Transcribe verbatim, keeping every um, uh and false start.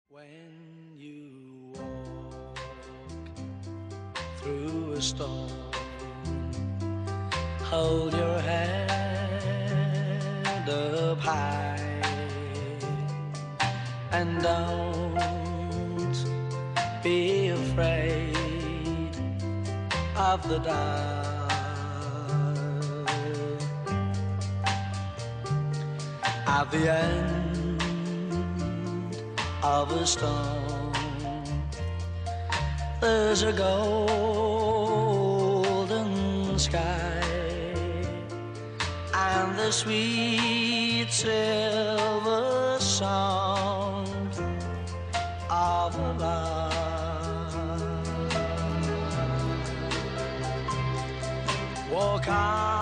When you walk through a storm, hold your head up high and don't be afraid of the dark. At the end of a storm, there's a golden sky and the sweet silver sound of a lark. Walk on